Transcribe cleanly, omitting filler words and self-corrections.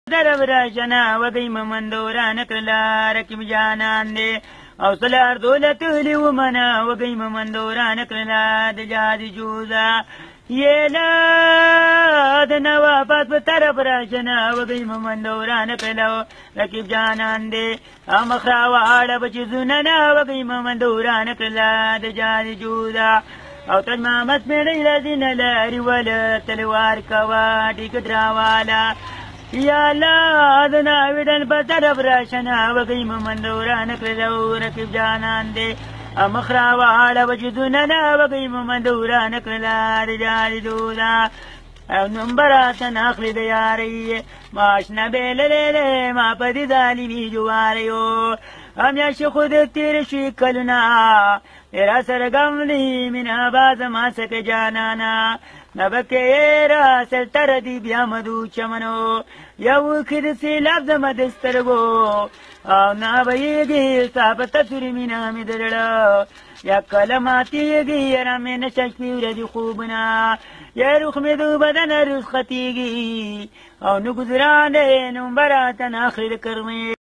درب راشنا وقیم من دوران کرلا رکیم جانان دے او سلار دولت لیو منا وقیم من دوران کرلا دجاد جوزا یہ لاد نوافات بطرف راشنا وقیم من دوران کرلا رکیم جانان دے ام خراوار بچزننا وقیم من دوران کرلا دجاد جوزا او تجمامت میری لذین لاری ولا تلوار کواٹی کدراوالا یا اللہ دنا ویدن بطرف راشنا وقیم من دوران کرلو رکب جانان دے امخرا وعالا وجدوننا وقیم من دوران کرلا رجال دودا او نمبراتن اخلی دیاری ماشنا بیل لیلے ما پدی ظالمی جواریو ہم یاش خود تیر شوی کلنا میرا سرگم لی من آباز ما سک جانانا نبکیرا سر تردی بیا مدو چمنو یو کدسی لفظ مدسترگو او نابیگی صاحب تطوری من آمد لڑا یا کلماتیگی رمی نشکی ردی خوبنا یا رخ میدو بدن رخ خطیگی او نگذران نمبراتن آخر کرمی